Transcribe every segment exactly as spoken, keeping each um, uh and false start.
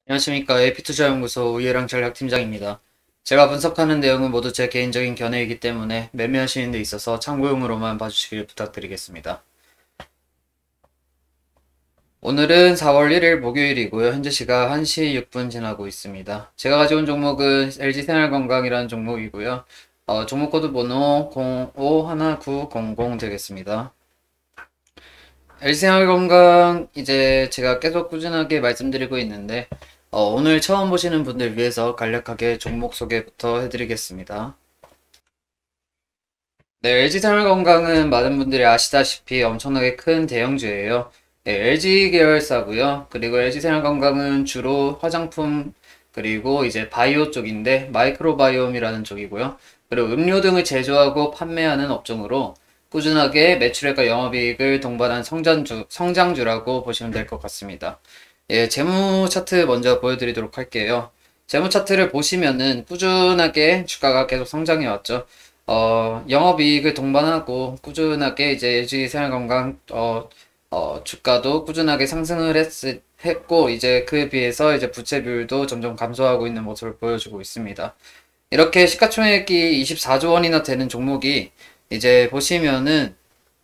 안녕하십니까. 에이피투자연구소 우예랑 전략팀장입니다. 제가 분석하는 내용은 모두 제 개인적인 견해이기 때문에 매매하시는 데 있어서 참고용으로만 봐주시길 부탁드리겠습니다. 오늘은 사월 일일 목요일이고요. 현재 시각 한 시 육 분 지나고 있습니다. 제가 가져온 종목은 엘지생활건강이라는 종목이고요. 어, 종목 코드 번호 공오일구공공 되겠습니다. 엘지생활건강 이제 제가 계속 꾸준하게 말씀드리고 있는데 어, 오늘 처음 보시는 분들 위해서 간략하게 종목 소개부터 해드리겠습니다. 네, 엘지생활건강은 많은 분들이 아시다시피 엄청나게 큰 대형주예요. 네, 엘지 계열사고요. 그리고 엘지생활건강은 주로 화장품 그리고 이제 바이오 쪽인데 마이크로바이옴이라는 쪽이고요. 그리고 음료 등을 제조하고 판매하는 업종으로 꾸준하게 매출액과 영업이익을 동반한 성장주, 성장주라고 보시면 될 것 같습니다. 예, 재무 차트 먼저 보여드리도록 할게요. 재무 차트를 보시면은 꾸준하게 주가가 계속 성장해 왔죠. 어, 영업이익을 동반하고 꾸준하게 이제 엘지생활건강 어, 어, 주가도 꾸준하게 상승을 했, 했고 이제 그에 비해서 이제 부채 비율도 점점 감소하고 있는 모습을 보여주고 있습니다. 이렇게 시가총액이 이십사조 원이나 되는 종목이 이제 보시면은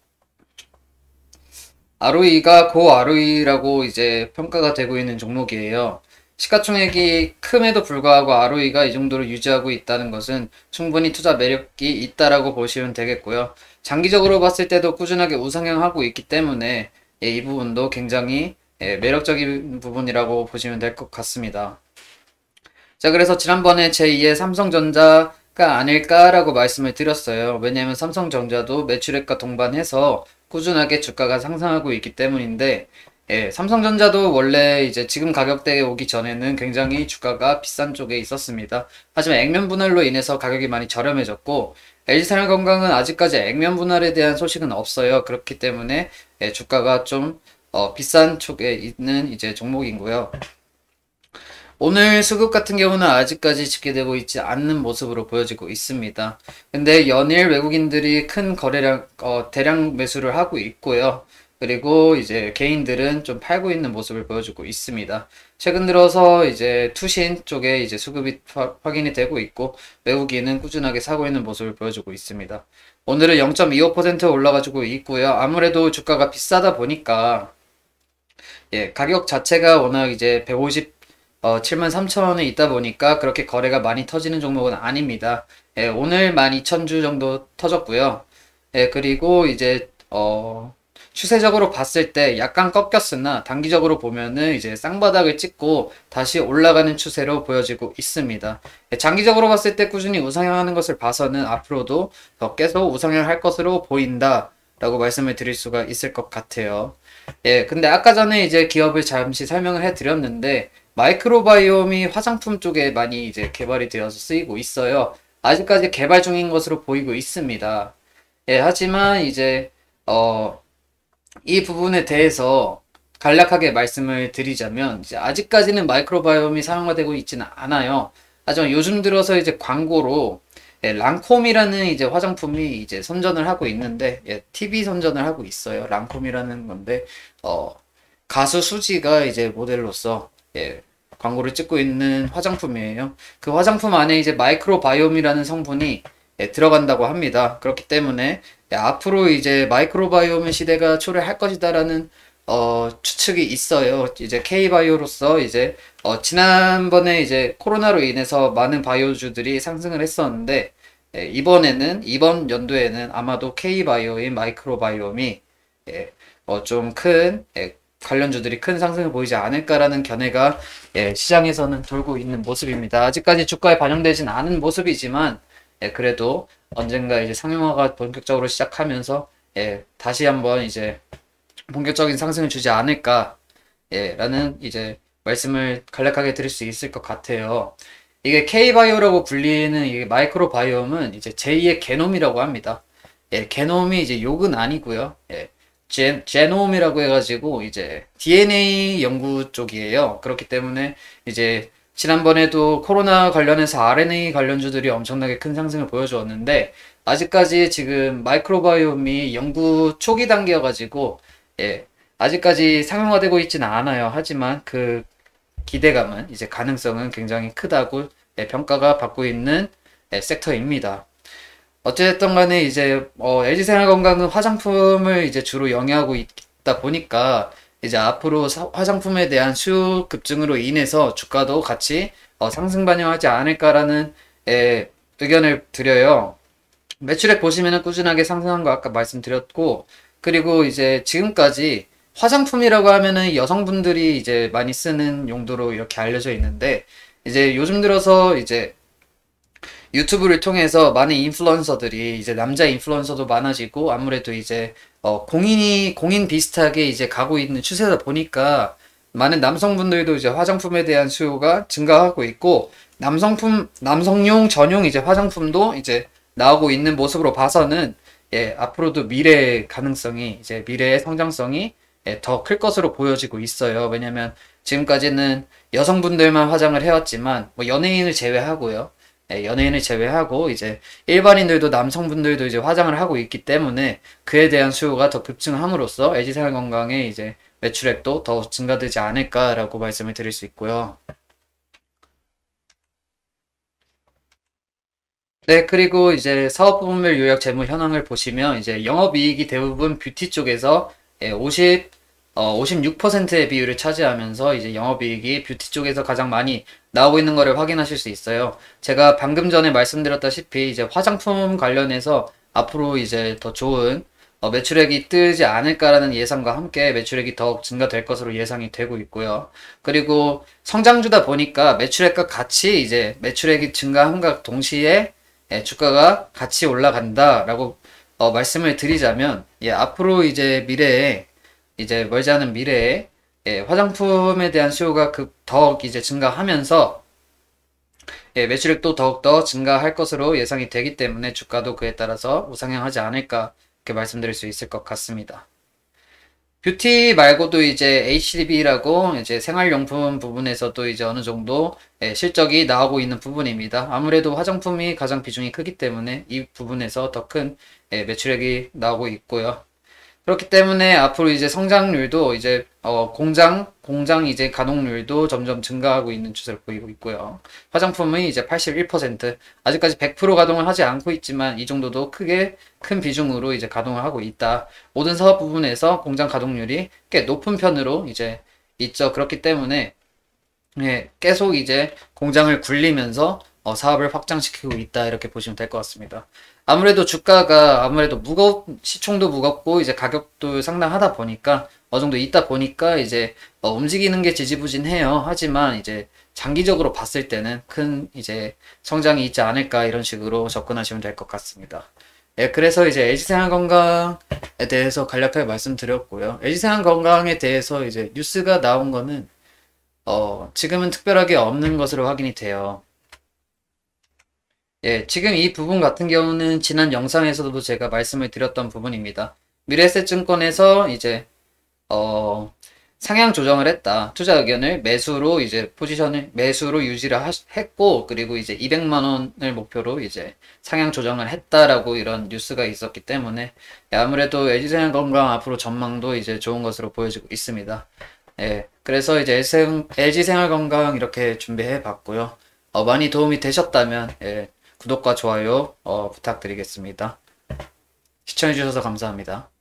알오이가 고 알오이라고 이제 평가가 되고 있는 종목이에요. 시가총액이 큼에도 불구하고 알오이가 이 정도로 유지하고 있다는 것은 충분히 투자 매력이 있다라고 보시면 되겠고요. 장기적으로 봤을 때도 꾸준하게 우상향하고 있기 때문에 예, 이 부분도 굉장히 예, 매력적인 부분이라고 보시면 될 것 같습니다. 자, 그래서 지난번에 제이의 삼성전자가 아닐까라고 말씀을 드렸어요. 왜냐하면 삼성전자도 매출액과 동반해서 꾸준하게 주가가 상승하고 있기 때문인데, 예, 삼성전자도 원래 이제 지금 가격대에 오기 전에는 굉장히 주가가 비싼 쪽에 있었습니다. 하지만 액면 분할로 인해서 가격이 많이 저렴해졌고, 엘지생활건강은 아직까지 액면 분할에 대한 소식은 없어요. 그렇기 때문에 예, 주가가 좀 어, 비싼 쪽에 있는 이제 종목이고요. 오늘 수급 같은 경우는 아직까지 집계되고 있지 않는 모습으로 보여지고 있습니다. 근데 연일 외국인들이 큰 거래량, 어, 대량 매수를 하고 있고요. 그리고 이제 개인들은 좀 팔고 있는 모습을 보여주고 있습니다. 최근 들어서 이제 투신 쪽에 이제 수급이 화, 확인이 되고 있고 외국인은 꾸준하게 사고 있는 모습을 보여주고 있습니다. 오늘은 영 점 이오 퍼센트 올라가지고 있고요. 아무래도 주가가 비싸다 보니까 예, 가격 자체가 워낙 이제 백오십 어, 칠만 삼천 원에 있다 보니까 그렇게 거래가 많이 터지는 종목은 아닙니다. 예, 오늘 만 이천 주 정도 터졌고요. 예, 그리고 이제 어, 추세적으로 봤을 때 약간 꺾였으나 단기적으로 보면은 이제 쌍바닥을 찍고 다시 올라가는 추세로 보여지고 있습니다. 예, 장기적으로 봤을 때 꾸준히 우상향하는 것을 봐서는 앞으로도 더 계속 우상향할 것으로 보인다. 라고 말씀을 드릴 수가 있을 것 같아요. 예, 근데 아까 전에 이제 기업을 잠시 설명을 해드렸는데, 마이크로바이옴이 화장품 쪽에 많이 이제 개발이 되어서 쓰이고 있어요. 아직까지 개발 중인 것으로 보이고 있습니다. 예, 하지만 이제, 어, 이 부분에 대해서 간략하게 말씀을 드리자면, 이제 아직까지는 마이크로바이옴이 사용되고 있지는 않아요. 하지만 요즘 들어서 이제 광고로 예, 랑콤이라는 이제 화장품이 이제 선전을 하고 있는데, 예, 티비 선전을 하고 있어요. 랑콤이라는 건데, 어, 가수 수지가 이제 모델로서, 예, 광고를 찍고 있는 화장품이에요. 그 화장품 안에 이제 마이크로바이옴이라는 성분이 예, 들어간다고 합니다. 그렇기 때문에, 예, 앞으로 이제 마이크로바이옴의 시대가 초래할 것이다라는 어, 추측이 있어요. 이제 K바이오로서 이제 어, 지난번에 이제 코로나로 인해서 많은 바이오주들이 상승을 했었는데 예, 이번에는 이번 연도에는 아마도 K바이오인 마이크로바이옴이 예, 어, 좀 큰 예, 관련주들이 큰 상승을 보이지 않을까라는 견해가 예, 시장에서는 돌고 있는 모습입니다. 아직까지 주가에 반영되진 않은 모습이지만 예, 그래도 언젠가 이제 상용화가 본격적으로 시작하면서 예, 다시 한번 이제 본격적인 상승을 주지 않을까, 예, 라는 이제 말씀을 간략하게 드릴 수 있을 것 같아요. 이게 K바이오라고 불리는 이 마이크로바이옴은 이제 제이의 게놈이라고 합니다. 예, 게놈이 이제 욕은 아니고요. 예, 제, 제놈이라고 해가지고 이제 디엔에이 연구 쪽이에요. 그렇기 때문에 이제 지난번에도 코로나 관련해서 알엔에이 관련주들이 엄청나게 큰 상승을 보여주었는데 아직까지 지금 마이크로바이옴이 연구 초기 단계여가지고 예, 아직까지 상용화되고 있지는 않아요. 하지만 그 기대감은 이제 가능성은 굉장히 크다고 예, 평가가 받고 있는 예, 섹터입니다. 어쨌든 간에 이제 어, 엘지생활건강은 화장품을 이제 주로 영위하고 있다 보니까 이제 앞으로 사- 화장품에 대한 수요 급증으로 인해서 주가도 같이 어, 상승 반영하지 않을까라는 예, 의견을 드려요. 매출액 보시면은 꾸준하게 상승한 거 아까 말씀드렸고, 그리고 이제 지금까지 화장품이라고 하면은 여성분들이 이제 많이 쓰는 용도로 이렇게 알려져 있는데, 이제 요즘 들어서 이제 유튜브를 통해서 많은 인플루언서들이 이제 남자 인플루언서도 많아지고 아무래도 이제 어 공인이 공인 비슷하게 이제 가고 있는 추세다 보니까 많은 남성분들도 이제 화장품에 대한 수요가 증가하고 있고 남성품 남성용 전용 이제 화장품도 이제 나오고 있는 모습으로 봐서는 예 앞으로도 미래의 가능성이 이제 미래의 성장성이 예, 더 클 것으로 보여지고 있어요. 왜냐면 지금까지는 여성분들만 화장을 해왔지만 뭐 연예인을 제외하고요. 예, 연예인을 제외하고 이제 일반인들도 남성분들도 이제 화장을 하고 있기 때문에 그에 대한 수요가 더 급증함으로써 엘지생활건강의 이제 매출액도 더 증가되지 않을까라고 말씀을 드릴 수 있고요. 네, 그리고 이제 사업 부문별 요약 재무 현황을 보시면 이제 영업이익이 대부분 뷰티 쪽에서 예, 오십, 어, 오십육 퍼센트의 비율을 차지하면서 이제 영업이익이 뷰티 쪽에서 가장 많이 나오고 있는 것을 확인하실 수 있어요. 제가 방금 전에 말씀드렸다시피 이제 화장품 관련해서 앞으로 이제 더 좋은 어, 매출액이 뜨지 않을까라는 예상과 함께 매출액이 더욱 증가될 것으로 예상이 되고 있고요. 그리고 성장주다 보니까 매출액과 같이 이제 매출액이 증가함과 동시에 예, 주가가 같이 올라간다라고 어, 말씀을 드리자면 예, 앞으로 이제 미래에 이제 멀지 않은 미래에 예, 화장품에 대한 수요가 급 더욱 이제 증가하면서 예, 매출액도 더욱더 증가할 것으로 예상이 되기 때문에 주가도 그에 따라서 우상향하지 않을까 이렇게 말씀드릴 수 있을 것 같습니다. 뷰티 말고도 이제 에이치디비라고 이제 생활용품 부분에서도 이제 어느 정도 예, 실적이 나오고 있는 부분입니다. 아무래도 화장품이 가장 비중이 크기 때문에 이 부분에서 더 큰 매출액이 나오고 있고요. 그렇기 때문에 앞으로 이제 성장률도 이제 어 공장 공장 이제 가동률도 점점 증가하고 있는 추세를 보이고 있고요. 화장품은 이제 팔십일 퍼센트 아직까지 백 퍼센트 가동을 하지 않고 있지만 이 정도도 크게 큰 비중으로 이제 가동을 하고 있다. 모든 사업 부분에서 공장 가동률이 꽤 높은 편으로 이제 있죠. 그렇기 때문에 예, 계속 이제 공장을 굴리면서 어, 사업을 확장시키고 있다 이렇게 보시면 될 것 같습니다. 아무래도 주가가 아무래도 무겁 시총도 무겁고 이제 가격도 상당하다 보니까 어느 정도 있다 보니까 이제 어, 움직이는 게 지지부진해요. 하지만 이제 장기적으로 봤을 때는 큰 이제 성장이 있지 않을까 이런 식으로 접근하시면 될 것 같습니다. 예, 그래서 이제 엘지생활건강에 대해서 간략하게 말씀드렸고요. 엘지생활건강에 대해서 이제 뉴스가 나온 거는 어, 지금은 특별하게 없는 것으로 확인이 돼요. 예, 지금 이 부분 같은 경우는 지난 영상에서도 제가 말씀을 드렸던 부분입니다. 미래에셋증권에서 이제 어, 상향 조정을 했다. 투자 의견을 매수로 이제 포지션을 매수로 유지를 하, 했고 그리고 이제 이백만 원을 목표로 이제 상향 조정을 했다라고 이런 뉴스가 있었기 때문에 예, 아무래도 엘지생활건강 앞으로 전망도 이제 좋은 것으로 보여지고 있습니다. 예, 그래서 이제 엘지생활건강 이렇게 준비해 봤고요. 어, 많이 도움이 되셨다면 예, 구독과 좋아요 어, 부탁드리겠습니다. 시청해주셔서 감사합니다.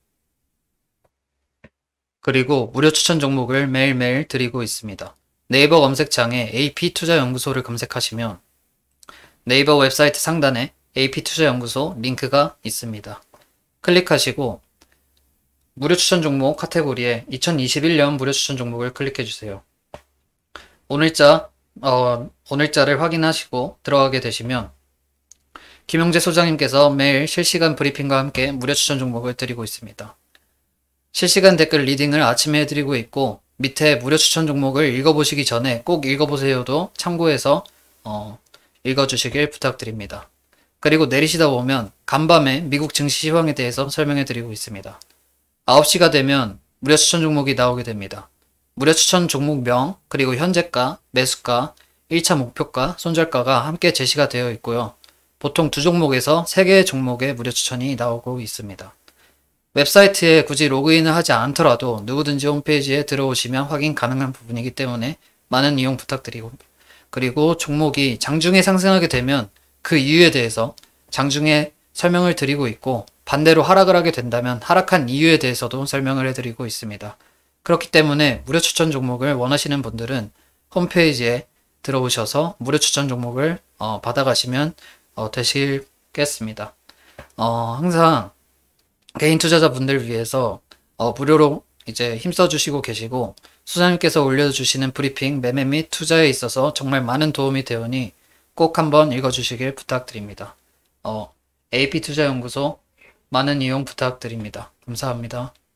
그리고 무료 추천 종목을 매일매일 드리고 있습니다. 네이버 검색창에 에이피투자연구소를 검색하시면 네이버 웹사이트 상단에 에이피투자연구소 링크가 있습니다. 클릭하시고 무료 추천 종목 카테고리에 이천이십일 년 무료 추천 종목을 클릭해주세요. 오늘자, 어, 오늘자를 확인하시고 들어가게 되시면 김용재 소장님께서 매일 실시간 브리핑과 함께 무료 추천 종목을 드리고 있습니다. 실시간 댓글 리딩을 아침에 해드리고 있고 밑에 무료 추천 종목을 읽어보시기 전에 꼭 읽어보세요도 참고해서 어, 읽어주시길 부탁드립니다. 그리고 내리시다 보면 간밤에 미국 증시 시황에 대해서 설명해드리고 있습니다. 아홉 시가 되면 무료 추천 종목이 나오게 됩니다. 무료 추천 종목명, 그리고 현재가, 매수가, 일 차 목표가, 손절가가 함께 제시가 되어 있고요. 보통 두 종목에서 세 개의 종목의 무료 추천이 나오고 있습니다. 웹사이트에 굳이 로그인을 하지 않더라도 누구든지 홈페이지에 들어오시면 확인 가능한 부분이기 때문에 많은 이용 부탁드리고, 그리고 종목이 장중에 상승하게 되면 그 이유에 대해서 장중에 설명을 드리고 있고, 반대로 하락을 하게 된다면 하락한 이유에 대해서도 설명을 해드리고 있습니다. 그렇기 때문에 무료 추천 종목을 원하시는 분들은 홈페이지에 들어오셔서 무료 추천 종목을 어, 받아가시면 어, 되시겠습니다. 어, 항상 개인 투자자분들 위해서 어, 무료로 이제 힘써주시고 계시고, 수사님께서 올려주시는 브리핑, 매매 및 투자에 있어서 정말 많은 도움이 되오니 꼭 한번 읽어주시길 부탁드립니다. 어, 에이피투자연구소 많은 이용 부탁드립니다. 감사합니다.